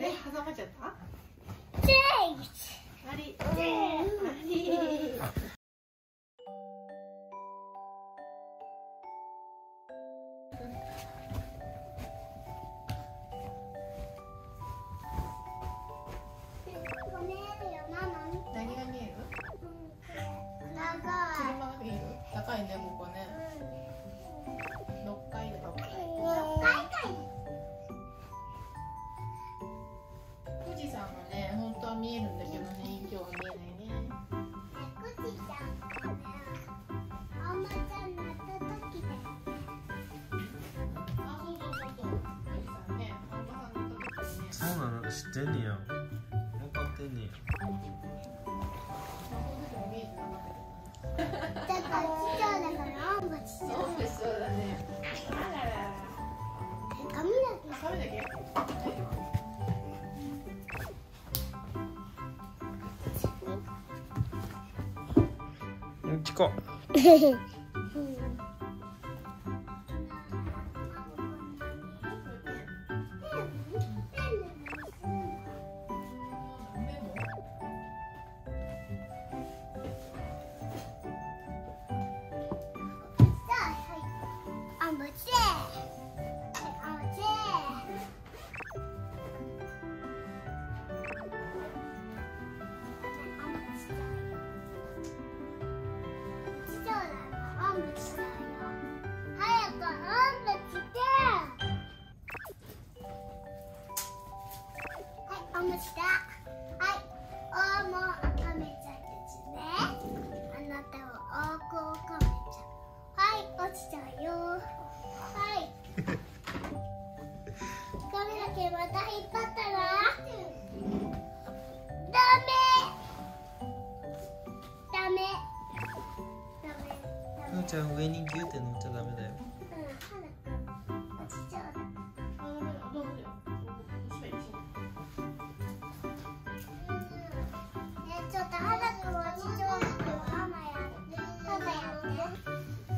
挟まっちゃった。あり。何が見える？車が見える？高いね、ここね。6階だ。富士山がね、本当は見えるんだけどね、今日は見えないね。 富士山がね、お馬ちゃん乗った時だよね。 あ、そう。富士山ね、お馬さん乗った時にね。 そうなの、知ってんねや。分かってんねや。 だからちっちゃいだからお馬ちっちゃい。 そうだね。 髪だけ。 チコ。のーちゃん、上にギュって乗っちゃダメだよ。 ちょっと花くんはちっちゃいけどママやってパパやって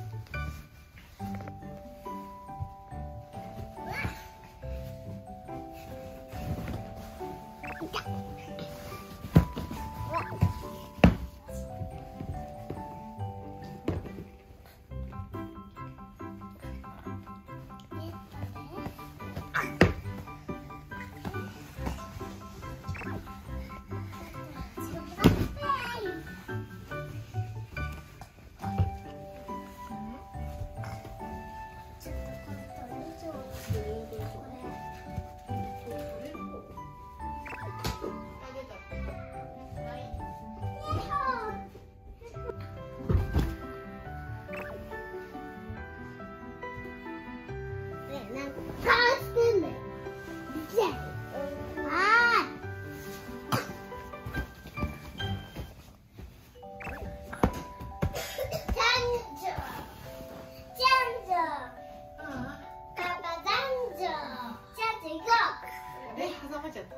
挟まっちゃった。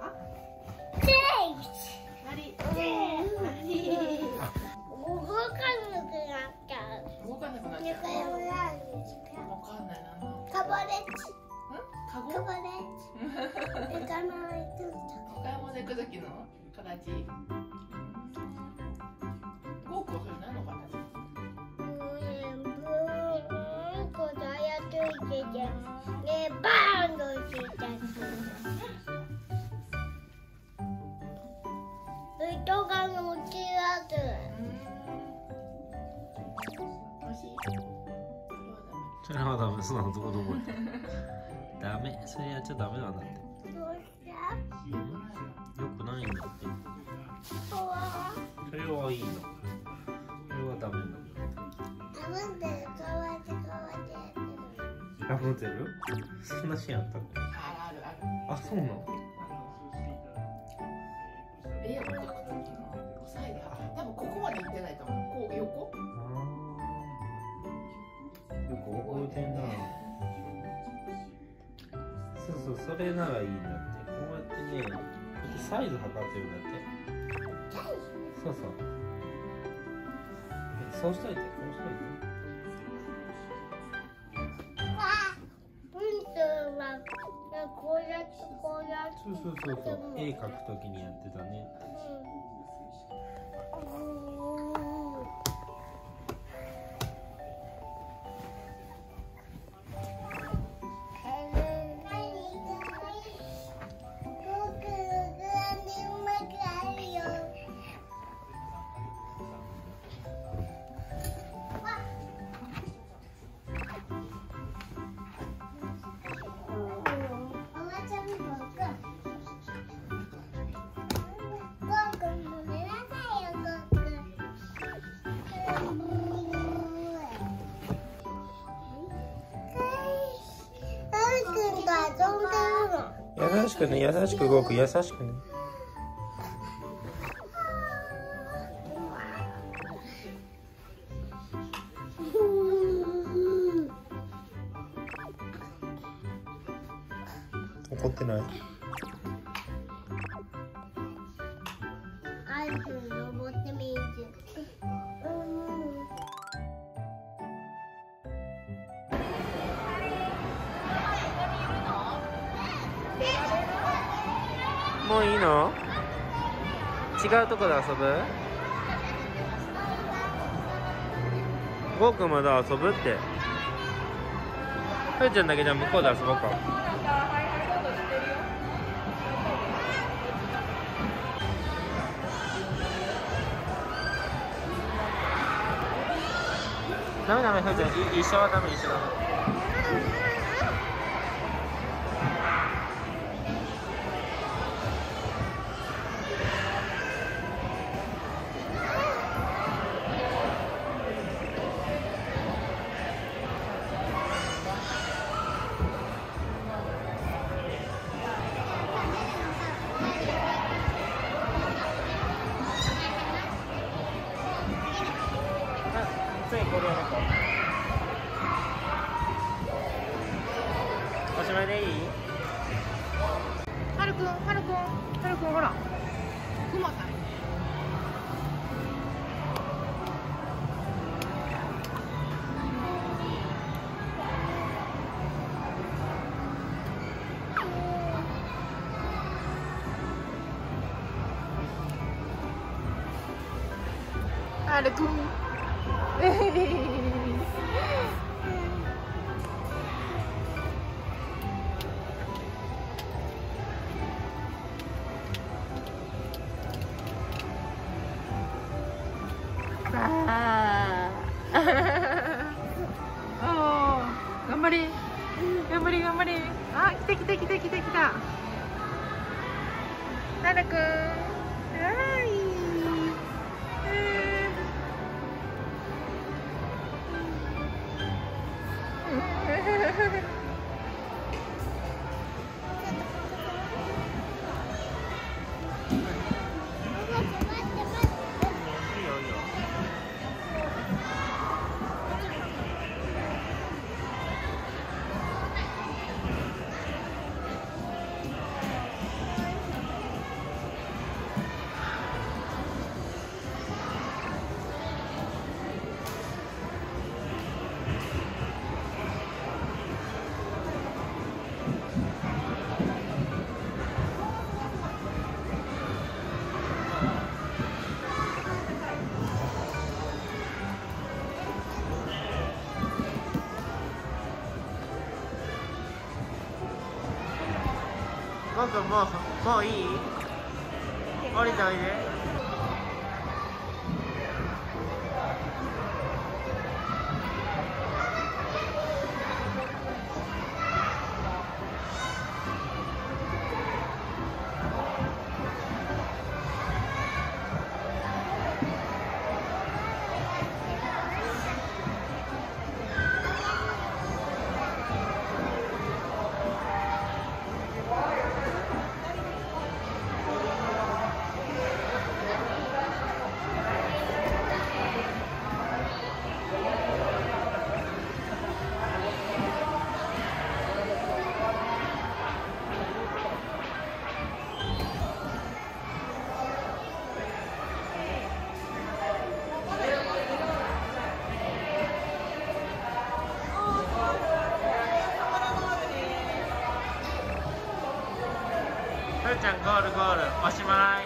あり。 動かなくなっちゃう。 動かなくなっちゃう。わかんないな。 カバレッジ。 カゴ。 カバレッジ。 お買い物行く時の形。ゴーコそれ何の形？ こうやってついてて、でバーンとついた。人が乗ってるやつ。 それはダメ、そんなのどこどこや。ダメ、それやっちゃダメなんだって。 どうした？ よくないんだって。 ここは？ それはいいの。それはダメなんだって。 あぶんでる、かわいてやってる。 あ、持ってる？そんなシーンあったの？ ある。 あ、そうなの？ 絵を描く時の押さえで、多分ここまで行ってないと思う。こう横？ よく覚えてんな。そう、それならいいんだって。こうやってね、サイズ測ってるんだって。そう。そうしといて、こうしといて。 ブンとはこうやってそうそうそうそう、絵描くときにやってたね。優しくね、優しく動く、優しくね。怒ってない。もういいの？違うとこで遊ぶ？ゴーくんまだ遊ぶって。ふーちゃんだけじゃ向こうで遊ぼうか。ダメダメ、ふーちゃん一緒はダメ、一緒はダメ。次これやろうか。おしまいでいい？ はるくんほらクマさん。はるくん頑張れ頑張れ頑張れ。あ、来たなるくん、 ゴーくんもういい？降りておいで。 ふーちゃんゴールゴール、おしまい。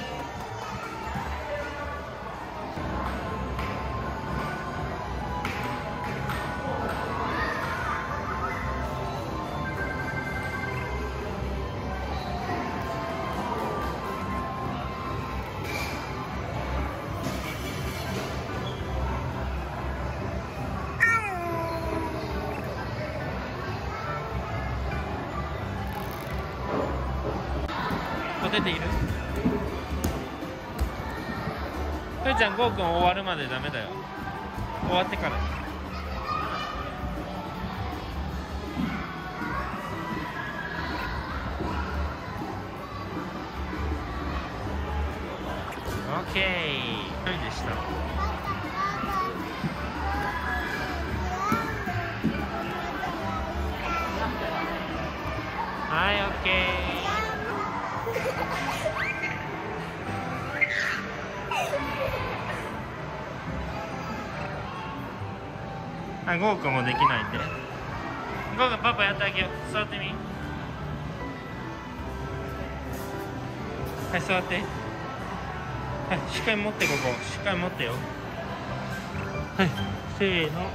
出ている？ふーちゃん、ゴーくん終わるまでダメだよ。終わってから。オッケー。はいでした。はい、オッケー。あ、ゴーくんもできないんで。ゴーくん、パパやってあげよう。座ってみ。はい、座って。はい、しっかり持って、ここ。しっかり持ってよ。はい、せーの。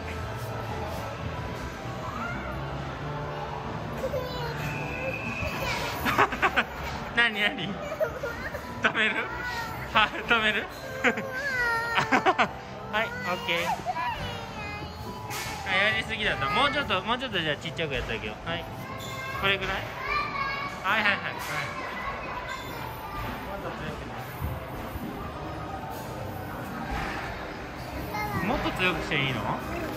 なになに？止める？はい、止める？はい、オッケー。やりすぎだった。もうちょっとじゃあちっちゃくやってあげよう。はい、これぐらい。はいはいはいはい。もっと強くしていいの？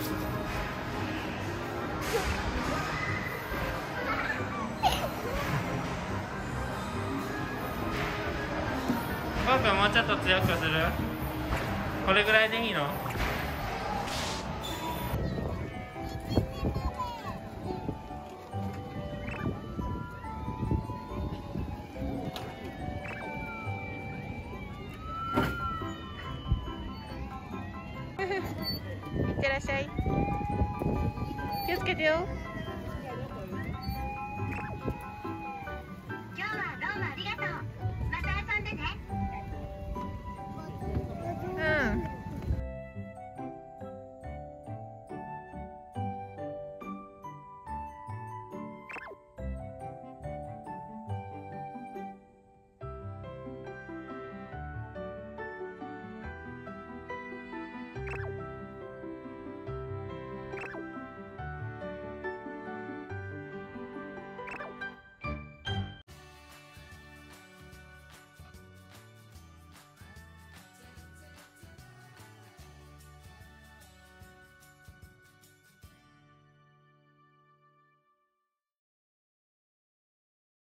僕はもうちょっと強くする？これぐらいでいいの？ いってらっしゃい。気をつけてよ。